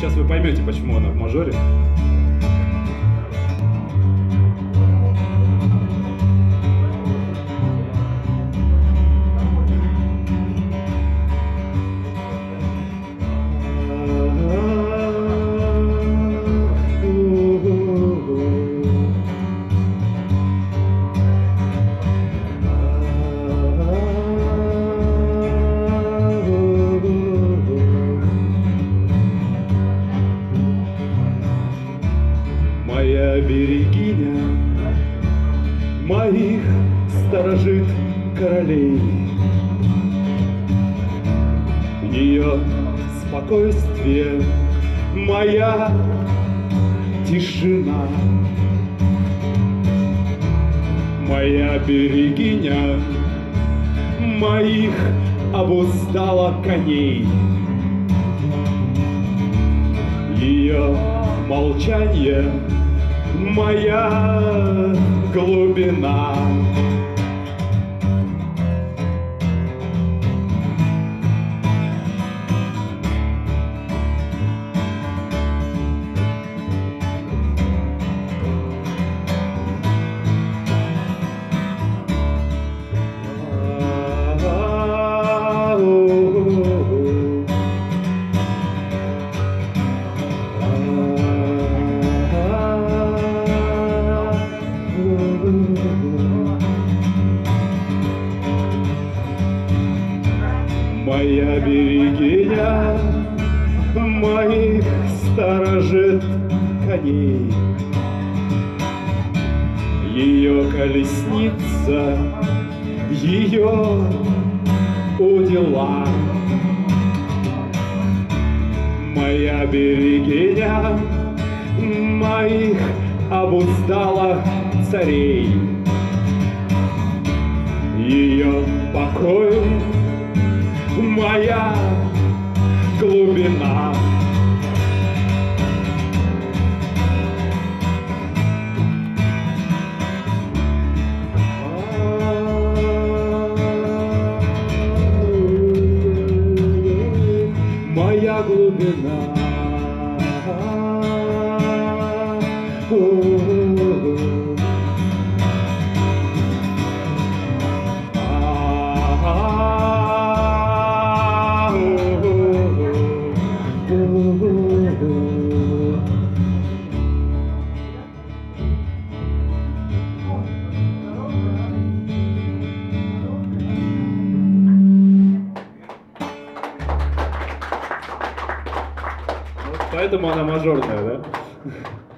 Сейчас вы поймете, почему она в мажоре. Моя берегиня моих сторожит королей. Ее спокойствие, моя тишина. Моя берегиня моих обуздала коней. Ее молчание — моя глубина. Моя берегиня моих сторожит коней. Ее колесница, ее удила. Моя берегиня моих обуздала царей. Ее покой — моя глубина. Моя глубина. Поэтому она мажорная, да?